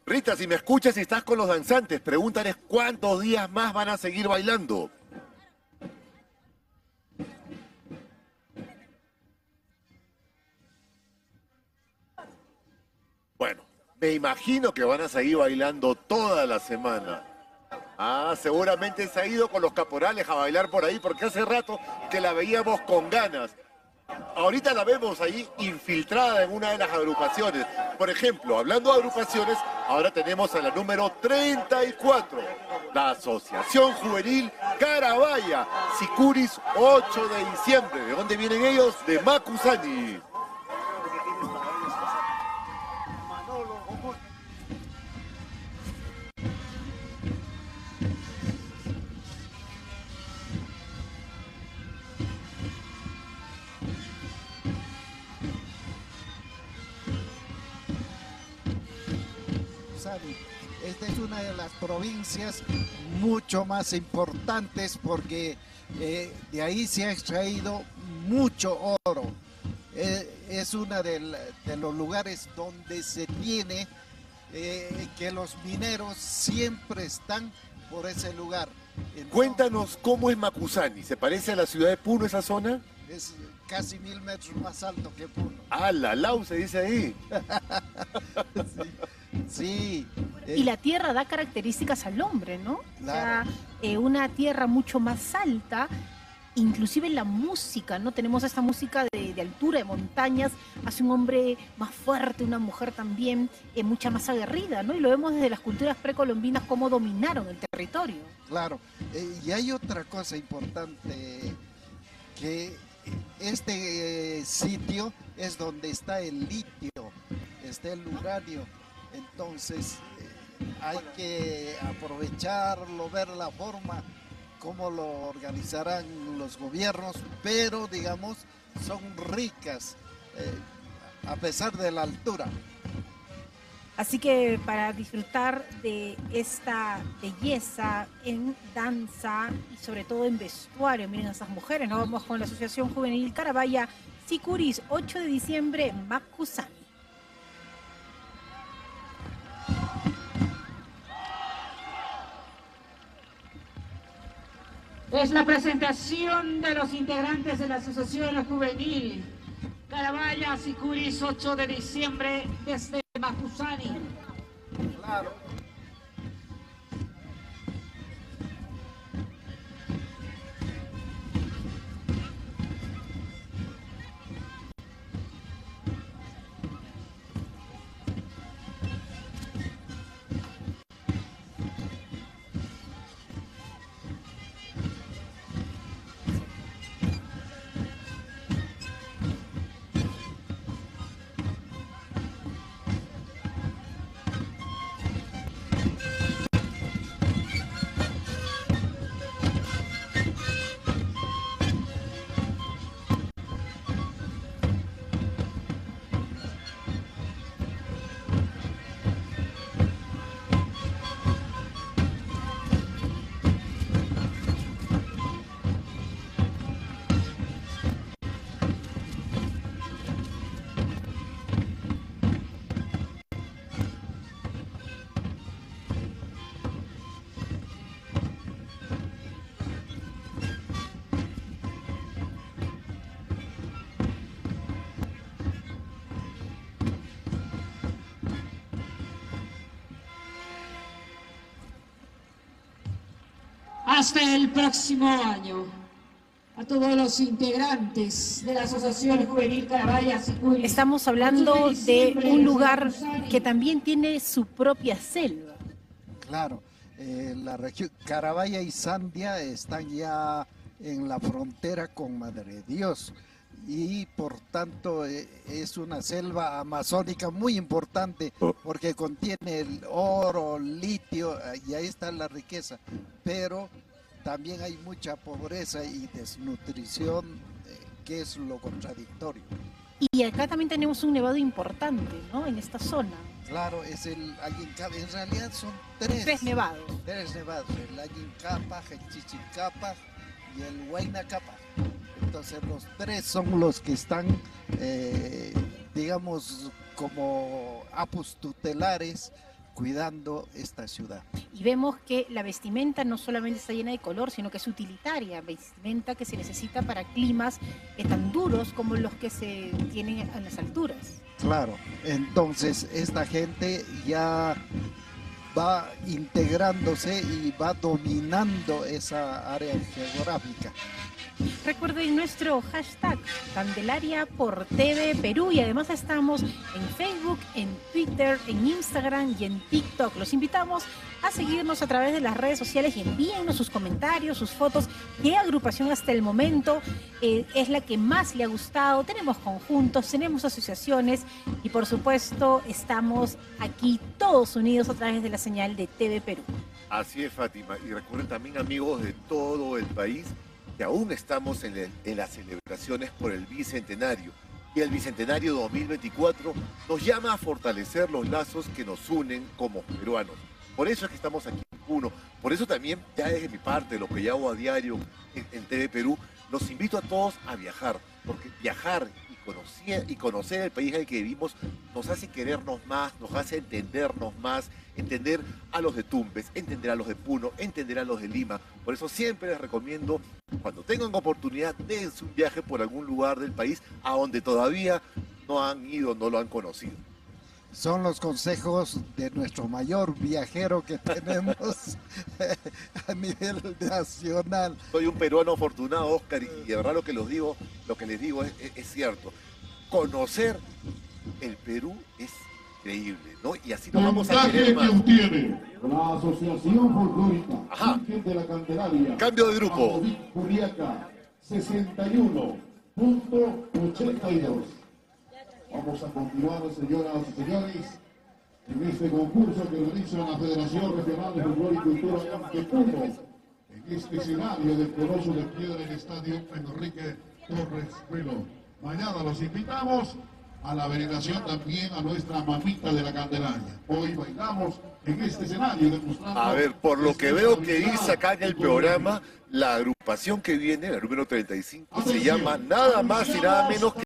Rita, si me escuchas y estás con los danzantes, pregúntales cuántos días más van a seguir bailando. Bueno, me imagino que van a seguir bailando toda la semana. Ah, seguramente se ha ido con los caporales a bailar por ahí porque hace rato que la veíamos con ganas. Ahorita la vemos ahí infiltrada en una de las agrupaciones. Por ejemplo, hablando de agrupaciones, ahora tenemos a la número 34, la Asociación Juvenil Carabaya, Sicuris 8 de diciembre. ¿De dónde vienen ellos? De Macusani. Esta es una de las provincias mucho más importantes porque de ahí se ha extraído mucho oro. Es uno de los lugares donde se tiene que los mineros siempre están por ese lugar. Entonces, Cuéntanos cómo es Macusani. ¿Se parece a la ciudad de Puno esa zona? es casi 1000 metros más alto que Puno. Ah, la Lau se dice ahí. Sí. Y la tierra da características al hombre, ¿no? Claro. O sea, una tierra mucho más alta, inclusive en la música, ¿no? Tenemos esta música de altura, de montañas, hace un hombre más fuerte, una mujer también mucha más aguerrida, ¿no? Y lo vemos desde las culturas precolombinas, cómo dominaron el territorio. Claro. Y hay otra cosa importante, que este sitio es donde está el litio, está el uranio. Entonces hay que aprovecharlo, ver la forma, cómo lo organizarán los gobiernos, pero digamos son ricas a pesar de la altura. Así que para disfrutar de esta belleza en danza y sobre todo en vestuario, miren a esas mujeres, nos vamos con la Asociación Juvenil Carabaya, Sicuris, 8 de diciembre, Macusani. Es la presentación de los integrantes de la Asociación Juvenil Carabaya Sicuris 8 de diciembre desde Macusani. Claro. Hasta el próximo año. A todos los integrantes de la Asociación Juvenil Carabaya Sicuris. Estamos hablando de un lugar que también tiene su propia selva. Claro, la región Carabaya y Sandia están ya en la frontera con Madre Dios y por tanto es una selva amazónica muy importante porque contiene el oro, litio y ahí está la riqueza, pero también hay mucha pobreza y desnutrición, que es lo contradictorio. Y acá también tenemos un nevado importante, ¿no? En esta zona. Claro, es el Ayincapa, en realidad son tres nevados. Tres nevados, el Ayincapa, el Chichicapa y el Huayna Capa. Entonces los tres son los que están, digamos, como apus tutelares cuidando esta ciudad. Y vemos que la vestimenta no solamente está llena de color, sino que es utilitaria, vestimenta que se necesita para climas tan duros como los que se tienen en las alturas. Claro, entonces esta gente ya va integrándose y va dominando esa área geográfica. Recuerden nuestro hashtag Candelaria por TV Perú, y además estamos en Facebook, en Twitter, en Instagram y en TikTok. Los invitamos a seguirnos a través de las redes sociales y envíennos sus comentarios, sus fotos. ¿Qué agrupación hasta el momento es la que más le ha gustado? Tenemos conjuntos, tenemos asociaciones y por supuesto estamos aquí todos unidos a través de la señal de TV Perú. Así es, Fátima. Y recuerden también, amigos de todo el país, que aún estamos en las celebraciones por el Bicentenario. Y el Bicentenario 2024 nos llama a fortalecer los lazos que nos unen como peruanos. Por eso es que estamos aquí en Puno. Por eso también, ya desde mi parte, lo que yo hago a diario en TV Perú, los invito a todos a viajar. Porque viajar y conocer el país en el que vivimos nos hace querernos más, nos hace entendernos más, entender a los de Tumbes, entender a los de Puno, entender a los de Lima. Por eso siempre les recomiendo, cuando tengan oportunidad, dense un viaje por algún lugar del país a donde todavía no han ido, no lo han conocido. Son los consejos de nuestro mayor viajero que tenemos a nivel nacional. Soy un peruano afortunado, Oscar, y de verdad lo que les digo es cierto. Conocer el Perú es increíble, ¿no? Y así nos vamos a querer más. Que obtiene la Asociación Folclórica Ajá. Virgen de la Candelaria. Cambio de grupo. Juliaca, 61.82. Vamos a continuar, señoras y señores, en este concurso que organiza la Federación Regional de Folclore y Cultura de Puno, en este escenario del Coloso de Piedra en el Estadio Enrique Torres Velo. Mañana los invitamos a la veneración también a nuestra mamita de la Candelaria. Hoy bailamos en este escenario demostrando... A ver, por lo que veo que dice acá en el programa, la agrupación que viene, la número 35, se llama nada más y nada menos que